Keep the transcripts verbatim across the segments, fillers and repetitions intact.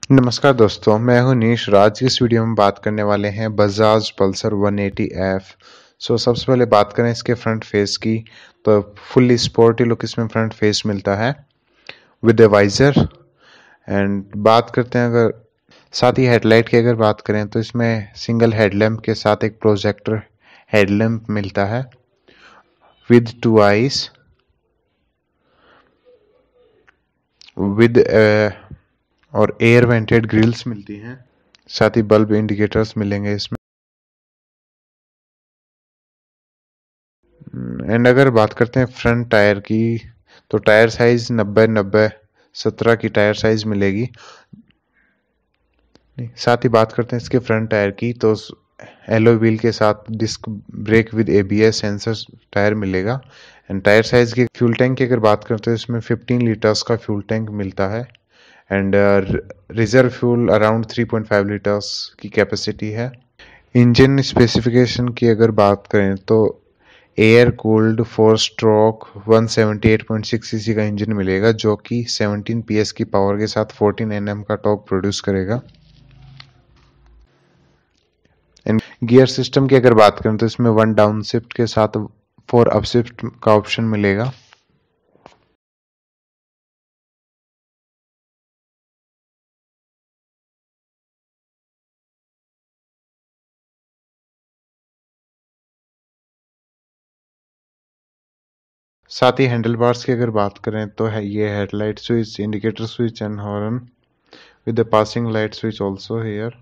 नमस्कार दोस्तों, मैं हूं नीश। आज की इस वीडियो में बात करने वाले हैं Bajaj Pulsar one eighty F. So सबसे पहले बात करें इसके फ्रंट फेस की, तो फुल्ली स्पोर्टी लुक इसमें फ्रंट फेस मिलता है विद ए वाइजर। एंड बात करते हैं अगर साथ ही हेडलाइट की अगर बात करें तो इसमें सिंगल हेडलैम्प के साथ एक प्रोजेक्टर हेडलैम्प मिलता है विद टू आईज विद और एयर वेंटेड ग्रिल्स मिलती हैं। साथ ही बल्ब इंडिकेटर्स मिलेंगे इसमें। एंड अगर बात करते हैं फ्रंट टायर की, तो टायर साइज नब्बे नब्बे सत्रह की टायर साइज मिलेगी। साथ ही बात करते हैं इसके फ्रंट टायर की, तो एलो व्हील के साथ disc brake with ABS sensor tyre मिलेगा। एंड टायर साइज की फ्यूल टैंक की अगर बात करते हैं, इसमें फिफ्टीन लीटर्स का फ्यूल टैंक मिलता है। And reserve fuel around three point five litres की कैपेसिटी है। इंजन स्पेसिफिकेशन की अगर बात करें तो air cooled four stroke one seventy eight point six CC का इंजन मिलेगा, जो कि सेवनटीन पीएस की पावर के साथ फोर्टीन एनएम का टॉर्क प्रोड्यूस करेगा। एंड गियर सिस्टम की अगर बात करें तो इसमें वन डाउन शिफ्ट के साथ फोर अप शिफ्ट का ऑप्शन मिलेगा। साथ ही हैंडल बार्स की अगर बात करें तो है ये headlight switch, indicator switch and horn with the passing light switch also here.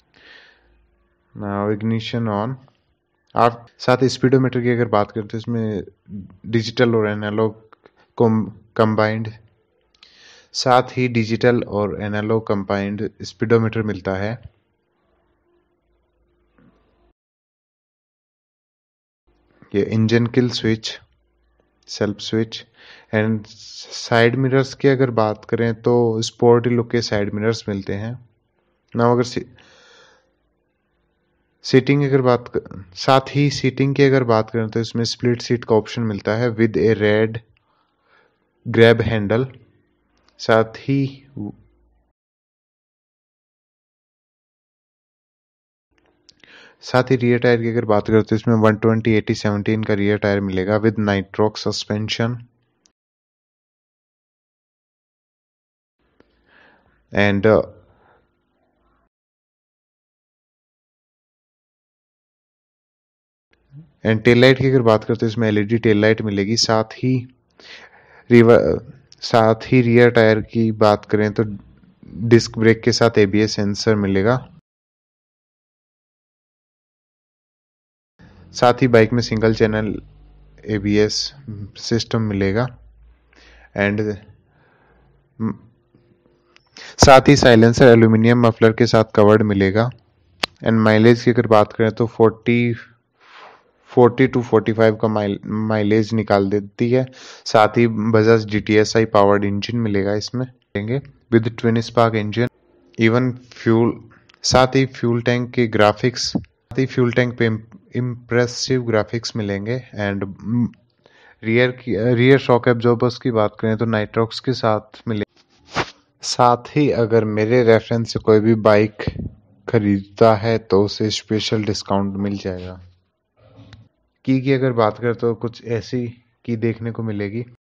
Now ignition on. आप साथ ही स्पीडोमीटर की अगर बात करें तो इसमें डिजिटल और एनालॉग कंबाइंड साथ ही डिजिटल और एनालॉग कंबाइंड स्पीडोमीटर मिलता है। ये engine kill switch, self switch. And side mirrors की अगर बात करें तो स्पोर्टी लुक के साइड मिरर्स मिलते हैं ना। अगर सी, सीटिंग अगर बात कर, साथ ही सीटिंग की अगर बात करें तो इसमें स्प्लिट सीट का ऑप्शन मिलता है with a red grab handle. साथ ही साथ ही रियर टायर की अगर बात करें तो इसमें वन ट्वेंटी एटी सेवनटीन का रियर टायर मिलेगा with nitrox suspension. And and tail light की अगर बात करते हैं इसमें एलईडी टेल लाइट मिलेगी। साथ ही रिवर साथ ही रियर टायर की बात करें तो डिस्क ब्रेक के साथ एबीएस सेंसर मिलेगा। साथ ही बाइक में सिंगल चैनल एबीएस सिस्टम मिलेगा। एंड साथ ही साइलेंसर एल्यूमिनियम मफलर के साथ कवर्ड मिलेगा। एंड माइलेज की अगर बात करें तो forty forty two forty five का माइलेज निकाल देती है। साथ ही बजाज जीटीएसआई पावर्ड इंजन मिलेगा इसमें देंगे with twin spark engine. Even fuel साथ ही फ्यूल टैंक के ग्राफिक्स साथ ही फ्यूल टैंक पे इम्प्रेसिव ग्राफिक्स मिलेंगे। एंड रियर की रियर शॉक एब्जॉर्बर्स की बात करें तो नाइट्रॉक्स के साथ मिले। साथ ही अगर मेरे रेफरेंस से कोई भी बाइक खरीदता है तो उसे स्पेशल डिस्काउंट मिल जाएगा। की की अगर बात करें तो कुछ ऐसी की देखने को मिलेगी।